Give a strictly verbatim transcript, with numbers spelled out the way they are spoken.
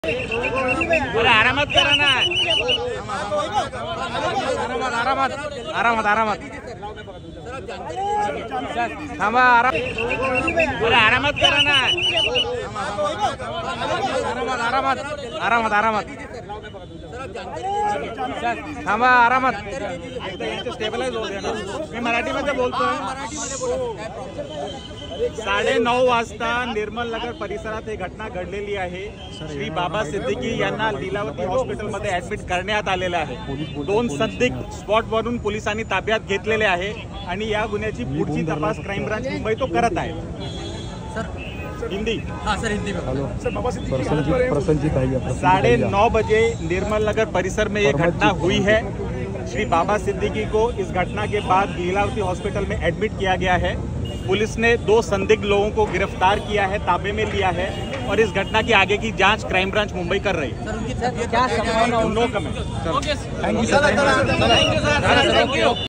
अरे आरामात करा ना, आरामात आरामात आरामात आरामात थांबा, आराम. अरे आरामात करा ना, आरामात आरामात आरामात आरामात थांबा, आरामात. स्टेबलाइज होऊ द्या ना. मी मराठीमध्ये बोलतोय. साडे नऊ वाजता निर्मल नगर परिसरात ही घटना घडलेली आहे. श्री बाबा सिद्दीकी यांना लीलावती हॉस्पिटलमध्ये ऍडमिट करण्यात आलेलं आहे. दोन संदिग्ध स्पॉटवरून पोलिसांनी ताब्यात घेतलेले आहे आणि या गुन्ह्याची पुढची तपास क्राईम ब्रांच मुंबई तो करत आहे. हिंदी हाँ सर, हिंदी में. हेलो सर, बाबा सिद्दीकी प्रसन्नजीत आई. साढ़े नौ बजे निर्मल नगर परिसर में ये घटना हुई है. श्री बाबा सिद्दीकी को इस घटना के बाद लीलावती हॉस्पिटल में एडमिट किया गया है. पुलिस ने दो संदिग्ध लोगों को गिरफ्तार किया है, ताबे में लिया है और इस घटना की आगे की जांच क्राइम ब्रांच मुंबई कर रही है. No comment. Thank you sir.